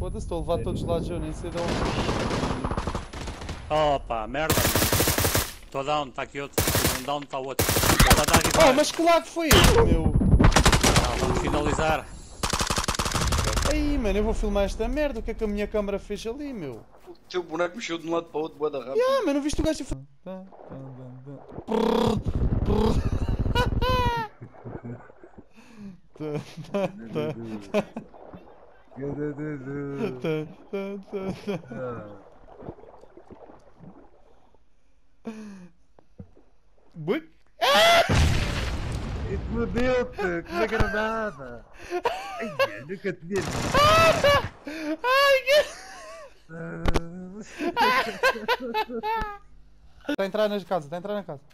Foda-se, estou a levar todos os lados, eu nem sei de onde. Opa, merda. Estou down, está aqui outro. Um down, está o outro. Ele está aqui Oh, mas que lag foi este, meu? Vamos finalizar. Aí, mano, eu vou filmar esta merda. O que é que a minha câmera fez ali, meu? O teu boneco mexeu de um lado para o outro, boa da rápido. Ah, mano, não viste o gajo? Bui? Explodiu-te com uma granada! Ai, eu nunca tinha visto. Ai, que... Está a entrar na casa, está a entrar na casa.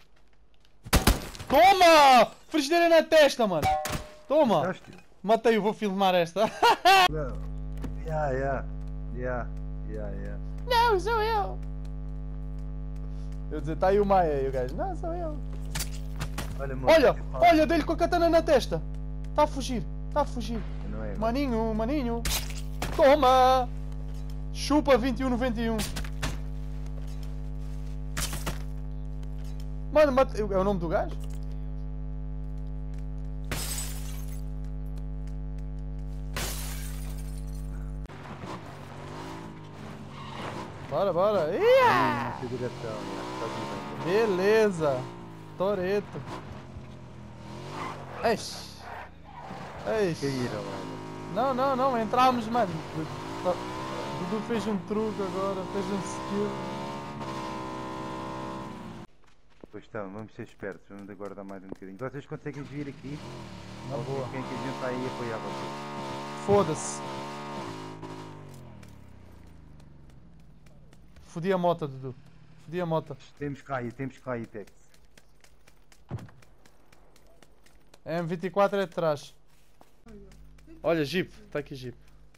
Toma! Frigideira na testa, mano! Toma! Matei-o, vou filmar esta. Yeah. Não, sou eu! Eu dizer, tá aí o Maia e o gajo, não, sou eu. Olha, dei-lhe com a katana na testa. Tá a fugir, tá a fugir. Não é, Maninho. Toma! Chupa 2191. Mano, mate... é o nome do gajo? Bora. Ia! Beleza. Toreto. Eixe. Não, entramos, mano. Dudu fez um truque agora, fez um skill. Pois estão, vamos ser espertos, vamos aguardar mais um bocadinho. Vocês conseguem vir aqui? Na boa. Quem é que a gente está aí a apoiar vocês? Foda-se. Fodi a moto, Dudu. Fodi a moto. Temos cá aí, Tex. A M24 é de trás. Olha, Jeep. Está aqui Jeep.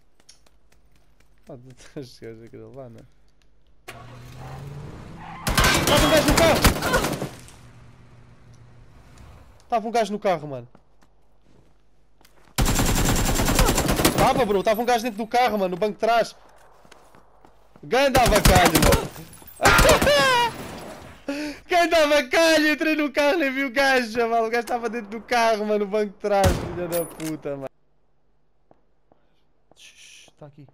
Estes gajos aqui lá, não é? Estava um gajo no carro! Estava um gajo no carro, mano. Estava um gajo dentro do carro, mano, no banco de trás. Ganda avacalho, mano. Ganda avacalho, entrei no carro, nem vi o gajo, chaval. O gajo estava dentro do carro, mano, no banco de trás, filha da puta, mano. Está aqui.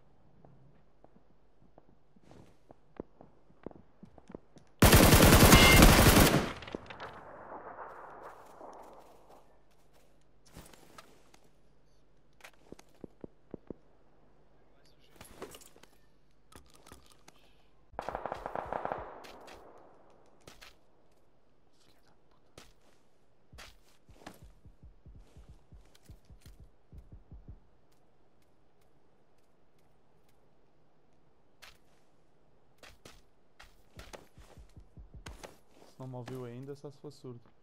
Não me ouviu ainda, só se for surdo.